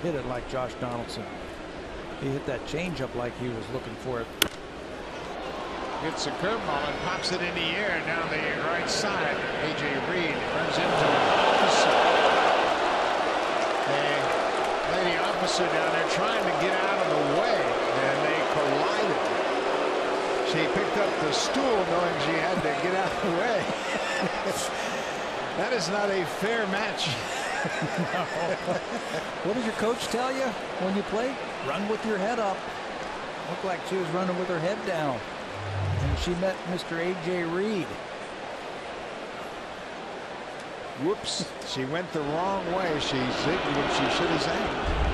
hit it like Josh Donaldson. He hit that changeup like he was looking for it. Gets a curveball and pops it in the air down the right side. A.J. Reed runs into an officer. The lady officer down there trying to get out of the way, and they collided. She picked up the stool knowing she had to get out of the way. That is not a fair match. No. What did your coach tell you when you play? Run with your head up. Looked like she was running with her head down. And she met Mr. A.J. Reed. Whoops. She went the wrong way. She zigged when she should have zagged.